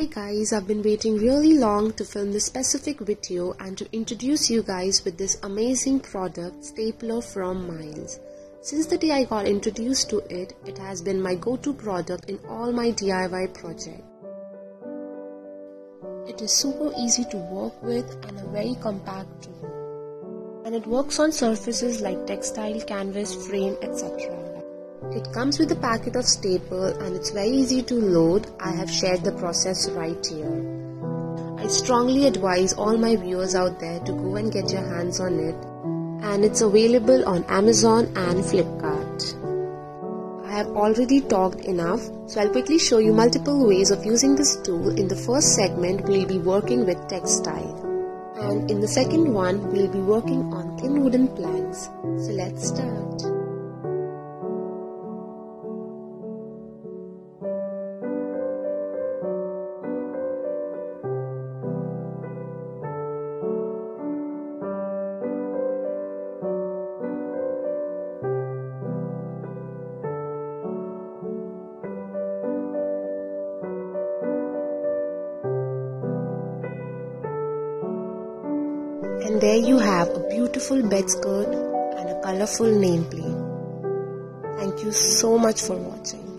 Hi guys, I've been waiting really long to film this specific video and to introduce you guys with this amazing product, stapler from Miles. Since the day I got introduced to it, it has been my go-to product in all my DIY projects. It is super easy to work with and a very compact tool. And it works on surfaces like textile, canvas, frame, etc. It comes with a packet of staple and it's very easy to load. I have shared the process right here. I strongly advise all my viewers out there to go and get your hands on it, and it's available on Amazon and Flipkart. I have already talked enough, so I'll quickly show you multiple ways of using this tool. In the first segment, we'll be working with textile, and in the second one, we'll be working on thin wooden planks. So let's start. And there you have a beautiful bed skirt and a colorful nameplate. Thank you so much for watching.